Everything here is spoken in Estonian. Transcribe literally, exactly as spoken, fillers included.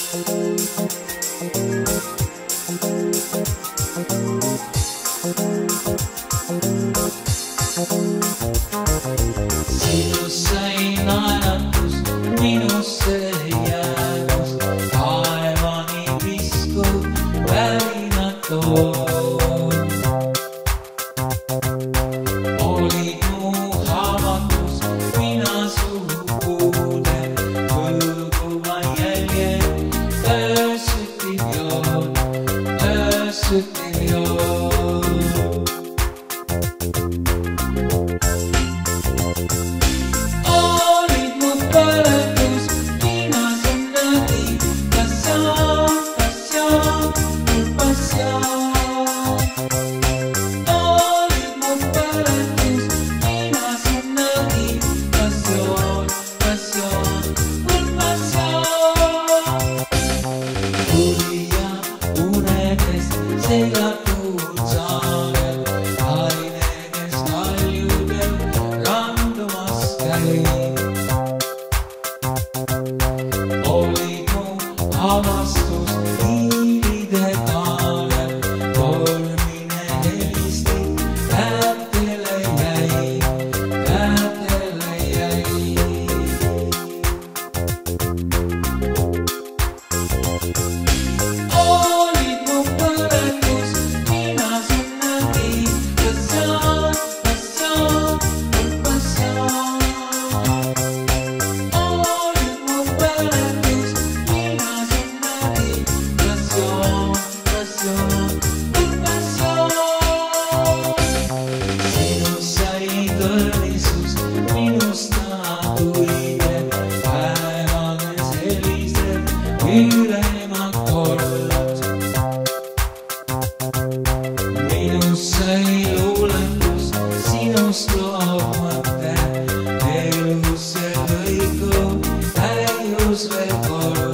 Sinus sai naeratus, minusse jäädus, taevani viskuv värinad toon. Olid mu haavatus, mina su puude, kõlguva jälje, öösütiv joon, öösütiv joon. Olid mu põletus, mina sun nägin, passioon, passioon, passioon. Olid mu põletus, mina sun nägin, passioon, passioon, passioon. Tuli ja unedes segatud saarel, harinedes kaljudel randumas käib. Olid mu avastus hiilide taalel, tolmine helistik kätele jäi, kätele jäi. Olid mu põletus, mina sun nägin, passioon, passioon, passioon. Olid mu põletus, mina sun nägin, passioon, passioon, passioon. Sinust sai kõrnisus, minust natuide, päevades helised ülema kord. Minust sai luuletus, sinust loob mõte, elusse lõiku täius veel kord.